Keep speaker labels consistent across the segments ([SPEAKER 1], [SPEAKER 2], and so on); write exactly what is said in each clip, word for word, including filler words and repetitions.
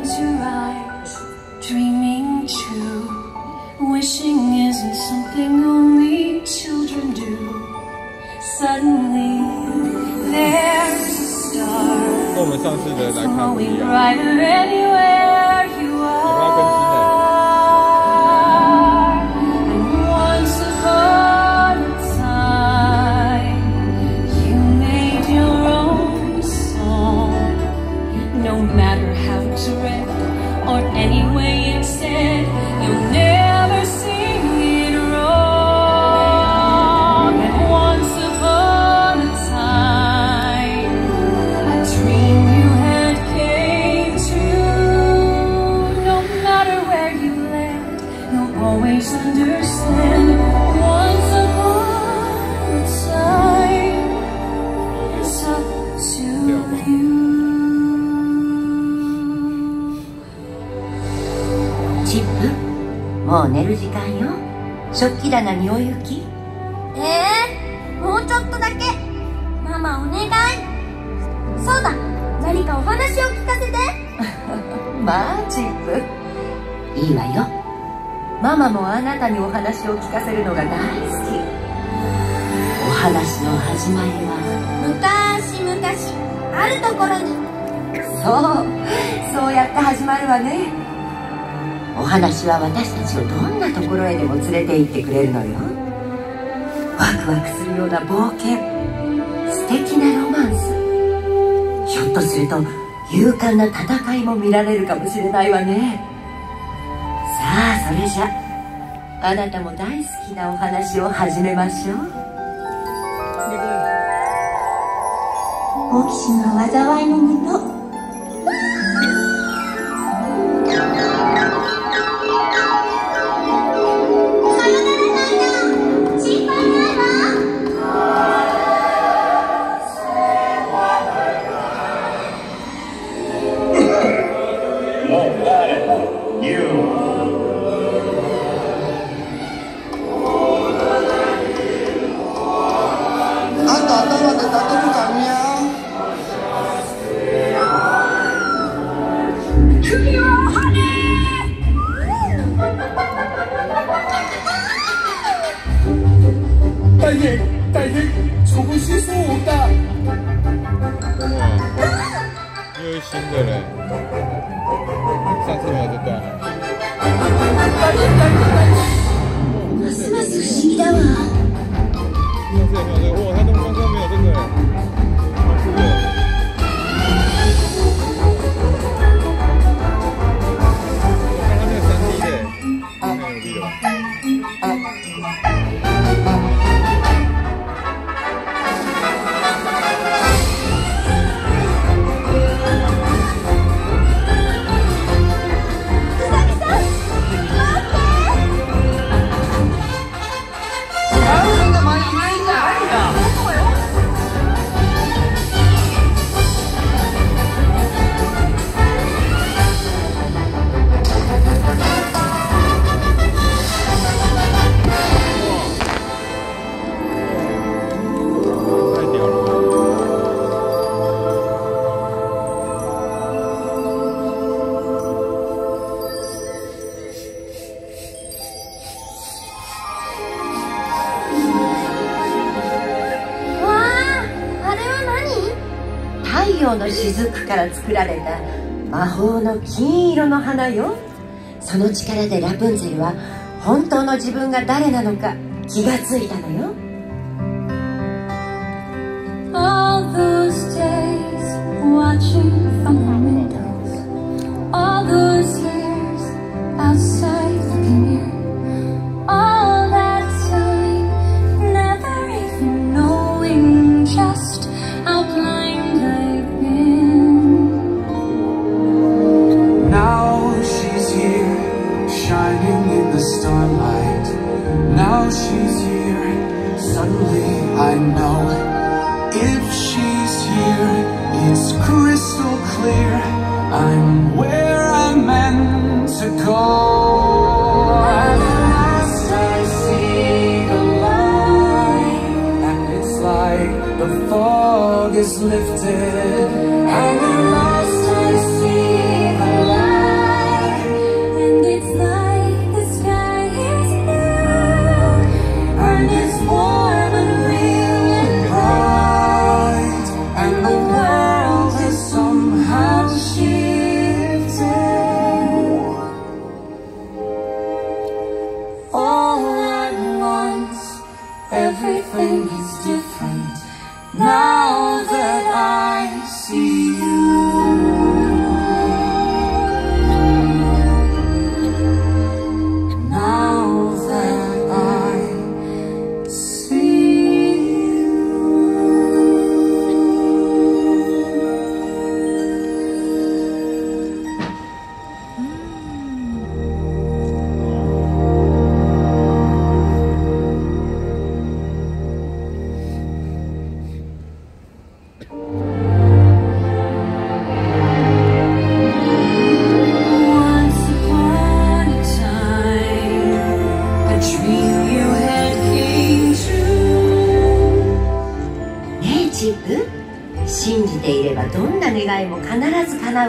[SPEAKER 1] close your eyes, dreaming true. Wishing isn't something only children do. Suddenly, there's a star glowing brighter anywhere you are. And once upon a time, you made your own song. No matter how it's read or any way it's said, you'll never sing it wrong. And once upon a time, a dream you had came true. No matter where you land, you'll always understand. Once upon a time, it's up to you. チップ、もう寝る時間よ。食器棚にお行き。
[SPEAKER 2] えー、もうちょっとだけ。ママお願い。そうだ、何かお話を聞かせて。
[SPEAKER 1] まあチップ、いいわよ。ママもあなたにお話を聞かせるのが大好き。お話の始まりは
[SPEAKER 2] 昔々あるところに。
[SPEAKER 1] そう、そうやって始まるわね。お話は私たちをどんなところへでも連れて行ってくれるのよ。ワクワクするような冒険、素敵なロマンス、ひょっとすると勇敢な戦いも見られるかもしれないわね。さあ、それじゃあなたも大好きなお話を始めましょう。
[SPEAKER 2] 好奇心は災いのもと。
[SPEAKER 3] 大英，大英，宠物系数的。哇，又是新的嘞，上次没有这段。
[SPEAKER 2] ますます不思議だわ。
[SPEAKER 3] 上次也没有这个，哇，他东方车没有这个嘞，好酷哦。我看他那个三 D 的，太牛逼了吧。
[SPEAKER 1] 太陽の雫から作られた魔法の金色の花よ。その力でラプンツェルは本当の自分が誰なのか気がついたのよ。
[SPEAKER 2] All those days watching from the windows, all those years outside looking in, all that time never even knowing just how blind I've been.
[SPEAKER 4] Now she's here, shining in the starlight. Now she's here, suddenly I know. If she's here, it's crystal clear. I'm where I'm meant to go. At last I see the light, and it's like the fog is lifted. And at last I see the light.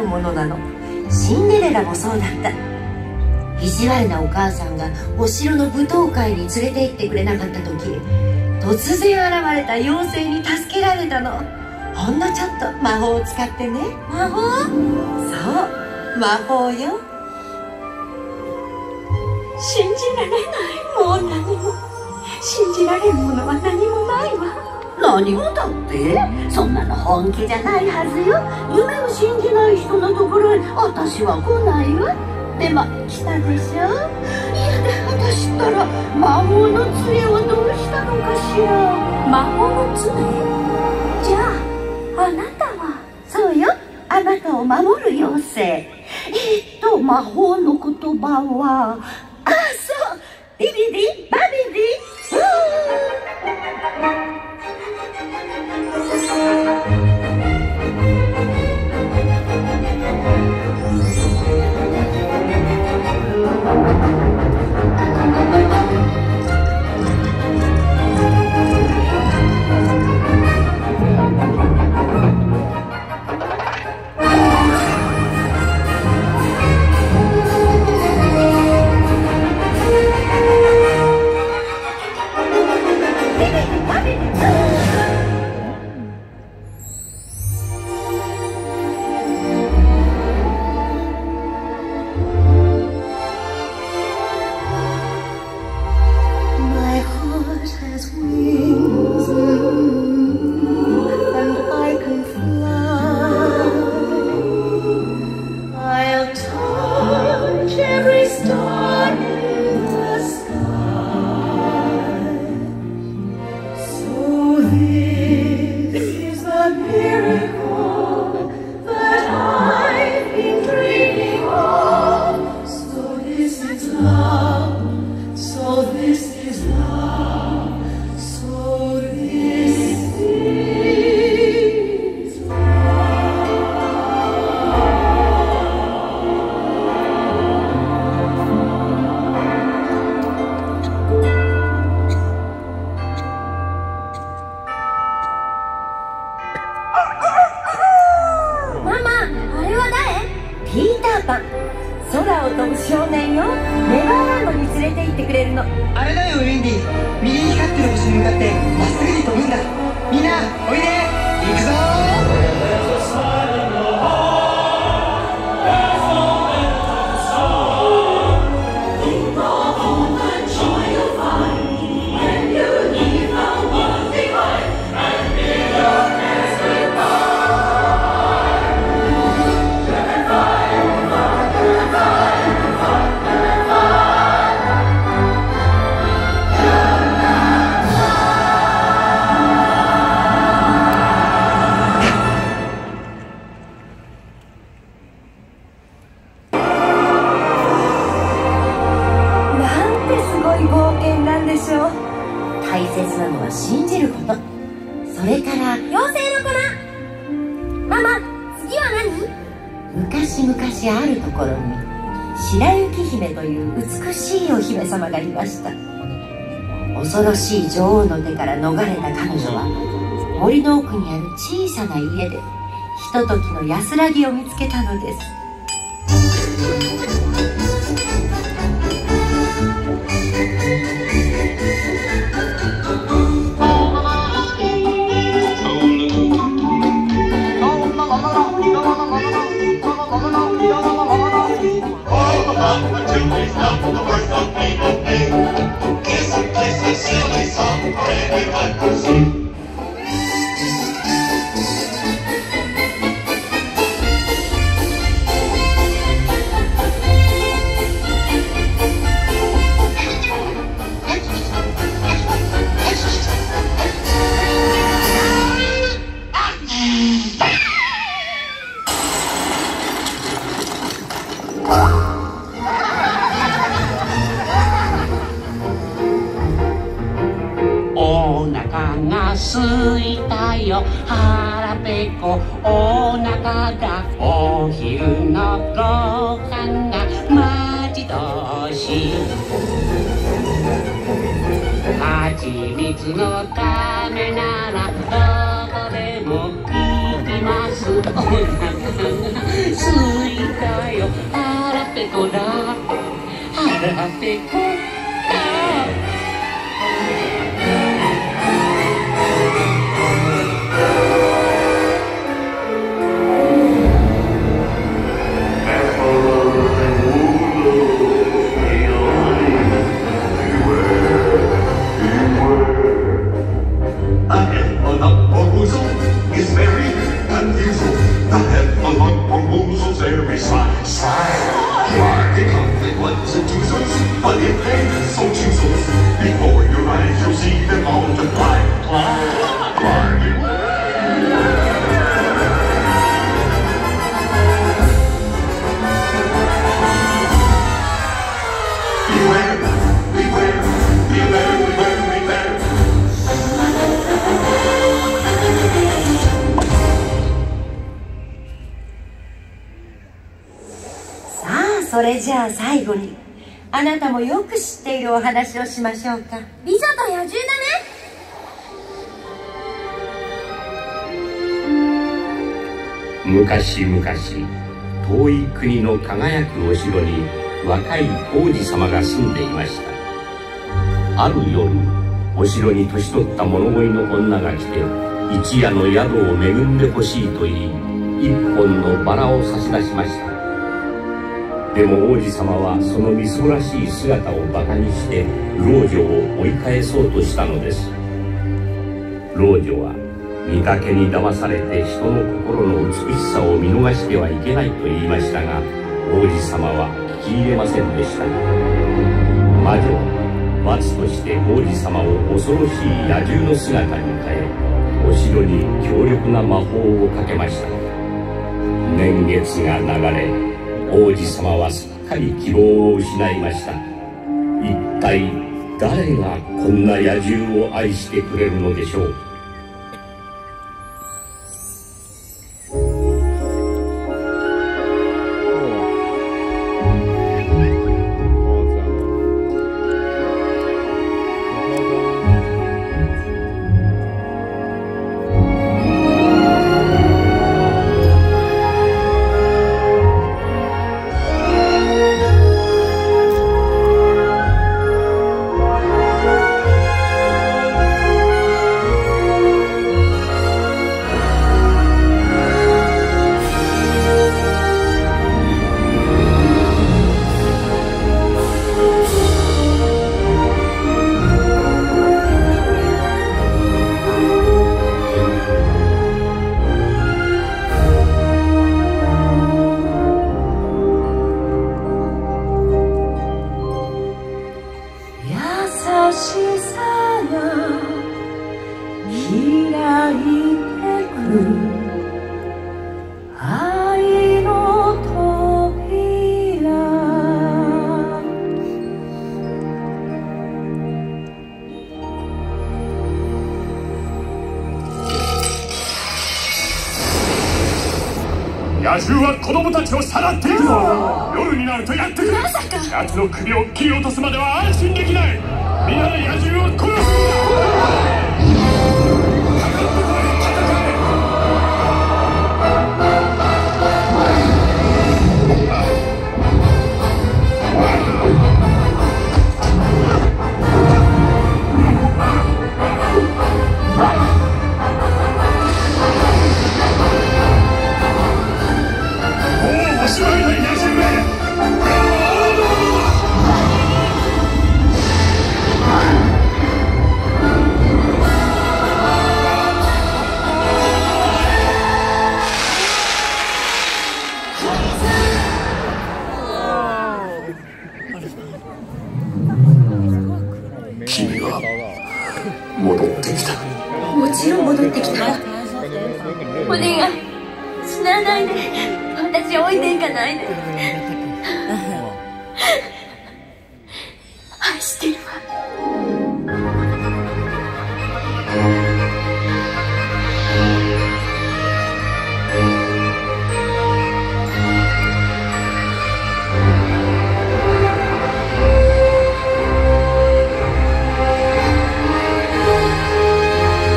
[SPEAKER 1] うものなの。シンデレラもそうだった。意地悪なお母さんがお城の舞踏会に連れて行ってくれなかった時、突然現れた妖精に助けられたの。ほんのちょっと魔法を使ってね。
[SPEAKER 2] 魔法？
[SPEAKER 1] そう、魔法よ。
[SPEAKER 5] 信じられない。もう何も信じられるものは何もないわ。
[SPEAKER 1] 何をだって？そんなの本気じゃないはずよ。夢を信じない人のところへ私は来ないわ。でも来たでしょ。いやで私ったら魔法の杖をどうしたのかしら。
[SPEAKER 5] 魔法の杖？じゃああなたは？
[SPEAKER 1] そうよ、あなたを守る妖精。えー、っと魔法の言葉は、あ、そう、ビビビバビビ。空を飛ぶ少年よ。ネバーランドに連れて行ってくれるの。
[SPEAKER 6] あれだよウィンディ、右に光ってる星に向かってまっすぐに飛ぶんだ。みんなおいで、行くぞ
[SPEAKER 1] 大切なのは信じること。それから
[SPEAKER 2] 妖精の粉。ママ、次は何？
[SPEAKER 1] 昔々あるところに白雪姫という美しいお姫様がいました。恐ろしい女王の手から逃れた彼女は森の奥にある小さな家でひとときの安らぎを見つけたのです。
[SPEAKER 7] すいたよ腹ペコお腹がお昼のご飯が待ち遠しい蜂蜜のためならどこでも行きますお腹が着いたよ腹ペコだ腹ペコだ
[SPEAKER 1] それじゃあ最後にあなたもよく知っているお話をしましょうか。
[SPEAKER 2] 美女と野獣だね。
[SPEAKER 7] 昔々遠い国の輝くお城に若い王子様が住んでいました。ある夜お城に年取った物乞いの女が来て一夜の宿を恵んでほしいと言い一本のバラを差し出しました。でも王子様はそのみすぼらしい姿をバカにして老女を追い返そうとしたのです。老女は見かけに騙されて人の心の美しさを見逃してはいけないと言いましたが王子様は聞き入れませんでした。魔女は罰として王子様を恐ろしい野獣の姿に変えお城に強力な魔法をかけました。年月が流れ王子様はすっかり希望を失いました。一体誰がこんな野獣を愛してくれるのでしょう。
[SPEAKER 8] 野獣は子供たちをさらっていくぞ。夜になるとやってくる。まさか奴の首を切り落とすまでは安心できない。皆で野獣を殺すんだ。かかってこい、戦え。
[SPEAKER 9] 君は戻ってきた。
[SPEAKER 5] もちろん戻ってきた。
[SPEAKER 2] お願い、死なないで。私置いていかないで。愛してるわ。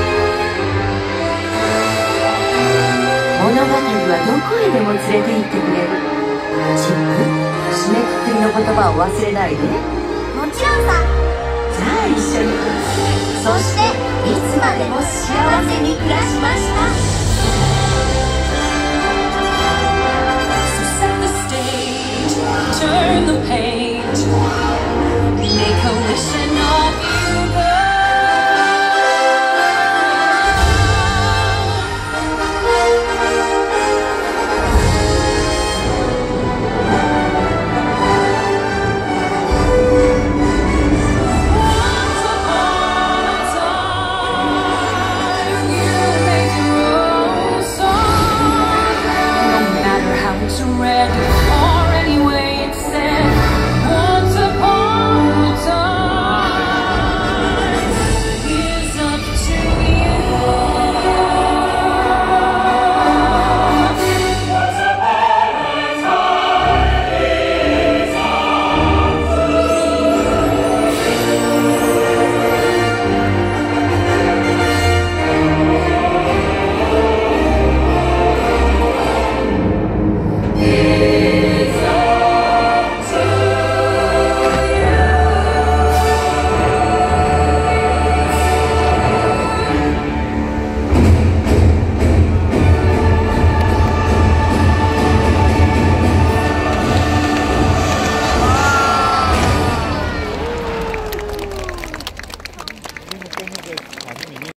[SPEAKER 1] 物語はどこへでも連れて行ってくれ言葉を忘れないで。
[SPEAKER 2] もちろんさ。
[SPEAKER 1] じゃあ一緒に。そしていつまでも幸せに暮らしました。
[SPEAKER 5] Set the stage, turn the page, make a wish and all you go.